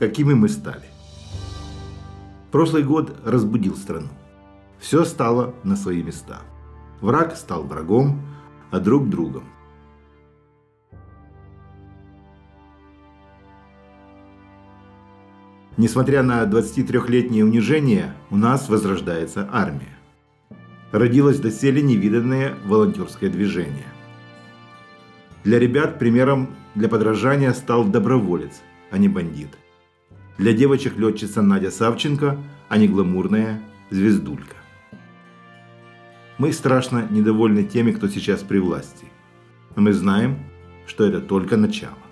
какими мы стали. Прошлый год разбудил страну. Все стало на свои места. Враг стал врагом, а друг другом. Несмотря на 23-летнее унижение, у нас возрождается армия. Родилось доселе невиданное волонтерское движение. Для ребят примером для подражания стал доброволец, а не бандит. Для девочек летчица Надя Савченко, а не гламурная Звездулька. Мы страшно недовольны теми, кто сейчас при власти. Но мы знаем, что это только начало.